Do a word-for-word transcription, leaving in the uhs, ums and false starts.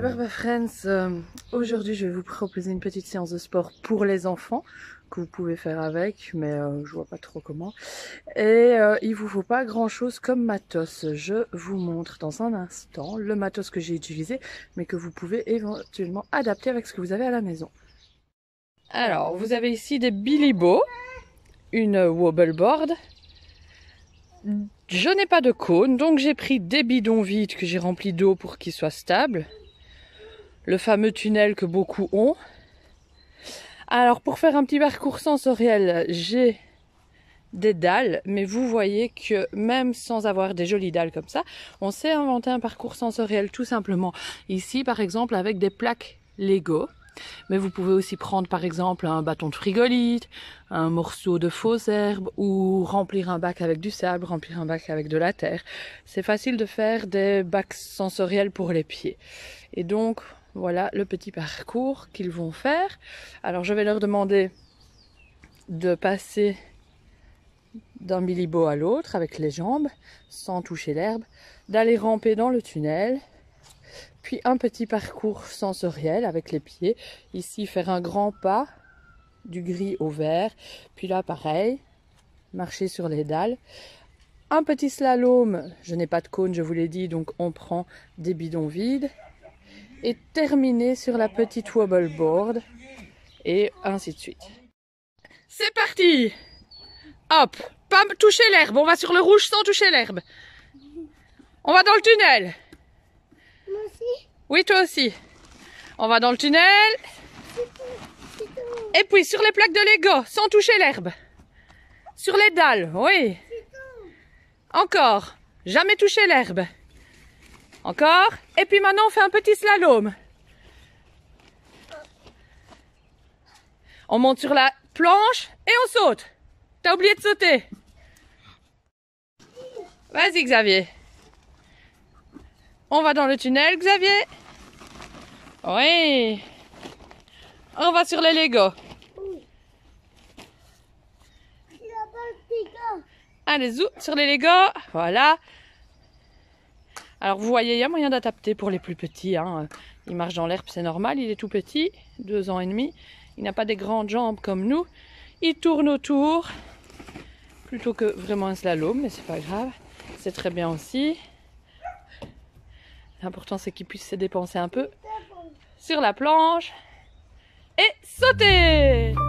Barba Friends, euh, aujourd'hui je vais vous proposer une petite séance de sport pour les enfants que vous pouvez faire avec, mais euh, je vois pas trop comment. Et euh, il vous faut pas grand chose comme matos. Je vous montre dans un instant le matos que j'ai utilisé, mais que vous pouvez éventuellement adapter avec ce que vous avez à la maison. Alors, vous avez ici des Billy Bow, une wobble board. Je n'ai pas de cône, donc j'ai pris des bidons vides que j'ai remplis d'eau pour qu'ils soient stables. Le fameux tunnel que beaucoup ont. Alors pour faire un petit parcours sensoriel, j'ai des dalles, mais vous voyez que même sans avoir des jolies dalles comme ça, on sait inventer un parcours sensoriel tout simplement. Ici par exemple avec des plaques Lego, mais vous pouvez aussi prendre par exemple un bâton de frigolite, un morceau de fausse herbe ou remplir un bac avec du sable, remplir un bac avec de la terre. C'est facile de faire des bacs sensoriels pour les pieds. Et donc voilà le petit parcours qu'ils vont faire. Alors je vais leur demander de passer d'un Billy Bow à l'autre avec les jambes, sans toucher l'herbe, d'aller ramper dans le tunnel, puis un petit parcours sensoriel avec les pieds. Ici faire un grand pas, du gris au vert, puis là pareil, marcher sur les dalles. Un petit slalom, je n'ai pas de cône, je vous l'ai dit, donc on prend des bidons vides. Et terminer sur la petite wobble board et ainsi de suite. C'est parti! Hop, pas toucher l'herbe, on va sur le rouge sans toucher l'herbe. On va dans le tunnel. Moi aussi? Oui, toi aussi. On va dans le tunnel. C'est tout, c'est tout. Et puis sur les plaques de Lego, sans toucher l'herbe. Sur les dalles, oui. Encore, jamais toucher l'herbe. Encore. Et puis maintenant, on fait un petit slalom. On monte sur la planche et on saute. T'as oublié de sauter. Vas-y, Xavier. On va dans le tunnel, Xavier. Oui. On va sur les Lego. Allez, zou, sur les Lego. Voilà. Alors vous voyez, il y a moyen d'adapter pour les plus petits. Hein. Il marche dans l'herbe, c'est normal. Il est tout petit, deux ans et demi. Il n'a pas des grandes jambes comme nous. Il tourne autour, plutôt que vraiment un slalom, mais c'est pas grave. C'est très bien aussi. L'important c'est qu'il puisse se dépenser un peu sur la planche et sauter.